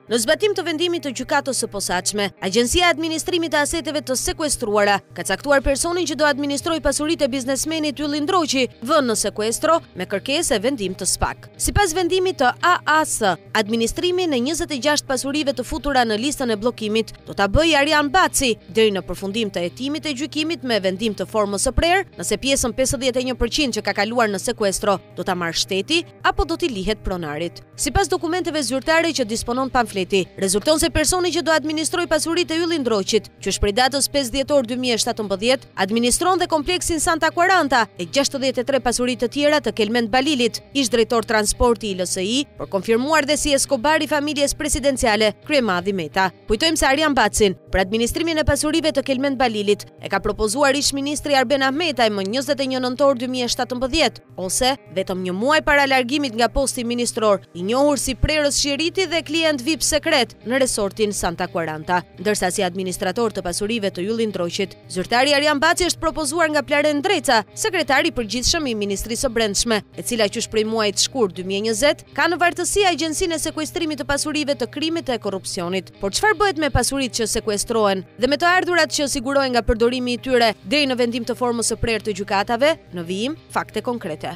Në zbatim të vendimit të gjykatës së posaçme, Agjencia e Administrimit të Aseteve të Sekuestruara ka caktuar personin që do administrojë pasuritë e biznesmenit Ylli Ndroqit, vënë në sekuestro me kërkesë e vendim të SPAK. Sipas vendimit të AAS, administrimin e 26 pasurive të futura në listën e bllokimit do ta bëjë Arjan Baci deri në përfundim të hetimit e gjykimit me vendim të formës së prerë, nëse pjesën 51% që ka kaluar në sekuestro do ta marrë shteti apo do t'i lihet pronarit. Sipas dokumenteve zyrtare që disponon Pamfleti, rezulton se personi që do administroj pasuritë e Ylli Ndroqit, që është prej datës 5 dhjetor 2017, administron dhe kompleksin Santa Quranta e 63 pasuritë të tjera të Kelmend Balilit, ish drejtor transporti i LSI, për konfirmuar dhe si Eskobari i familjes presidenciale, kryemadhi Meta. Kujtojmë se Arjan Bacin, për administrimin e pasurive të Kelmend Balilit, e ka propozuar ish ministri Arben Ahmetaj më 21 nëntor 2017, ose vetëm një muaj para largimit nga posti ministror, i njohur si prerës Shiriti dhe klient VIP sekret në resortin Santa Quranta. Ndërsa si administrator të pasurive të Ylli Ndroqit, zyrtari Arjan Baci është propozuar nga Plaren Dreca, sekretari i përgjithshëm i Ministrisë së Brendshme, e cila qysh prej muajit shkurt 2020 ka në vartësi Agjencinë e Sekuestrimit të Pasurive të Krimit e Korrupsionit. Por çfarë bëhet me pasuritë që sekuestrohen dhe me të ardhurat që sigurohen nga përdorimi i tyre deri në vendim të formës së prerë të gjykatave? Në vijim fakte konkrete.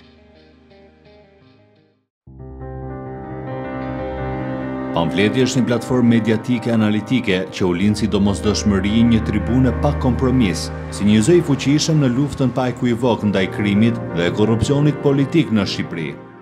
Pamfleti është një platformë mediatike analitike që u lind si domosdoshmëri një tribune pa kompromis, si një zë i fuqishëm në luftën pa ekuivok ndaj krimit dhe korrupsionit politik në Shqipëri.